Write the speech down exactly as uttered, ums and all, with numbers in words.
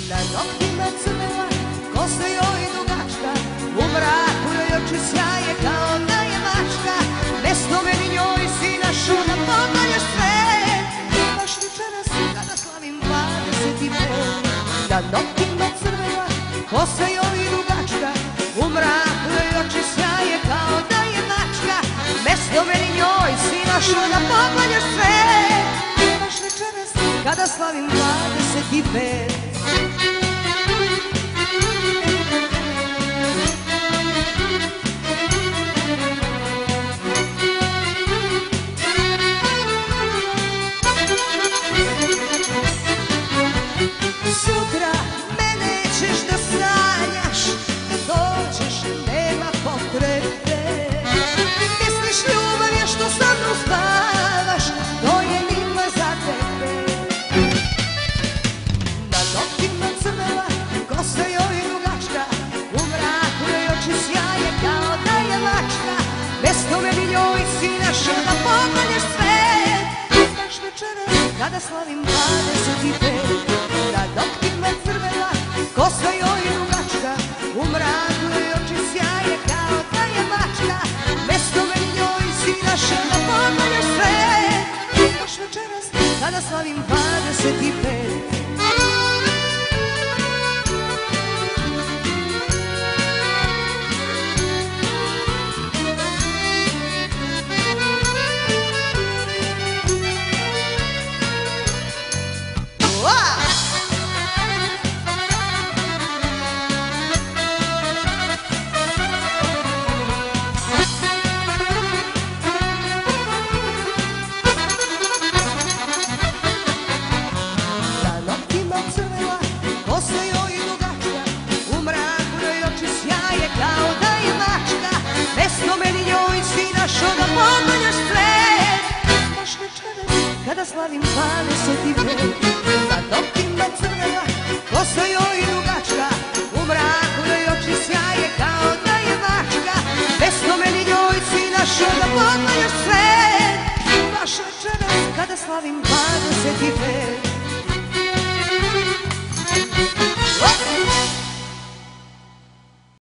Na noktima crvena, kosa joj dugačka, u mraku joj oči sjaje kao da je mačka. Mesto meni njoj si našao da pogledaš sve. Baš večeras kada slavim dvadeset pet. Na noktima crvena, kosa joj dugačka, u mraku joj oči sjaje kao da je mačka. Mesto meni njoj si našao da pogledaš sve. Baš večeras kada slavim dvadeset pet. Sutra me nećeš da sanjaš, da dođeš, nema potrebe. Misliš ljubav je što sa mnom spavaš, to je nima za tebe. Na noktima crvena, kosa joj dugačka, u mraku joj oči sjaje kao da je mačka. Mesto meni njoj si našao da pogledaš svet. Baš večeras kada slavim dvadeset pet. Na noktima crvena, kosa joj dugačka, u mraku joj oči sjaje kao da je mačka. Mesto meni njoj si našao da pogledaš svet. Baš večeras kada slavim dvadeset pet. Kada slavim dvadeset pet. Na noktima crvena, kosa joj dugačka, u mraku joj oči sjaje kao da je mačka. Mesto meni njoj si našao da pogledaš svet. Baš večeras kada slavim dvadeset pet.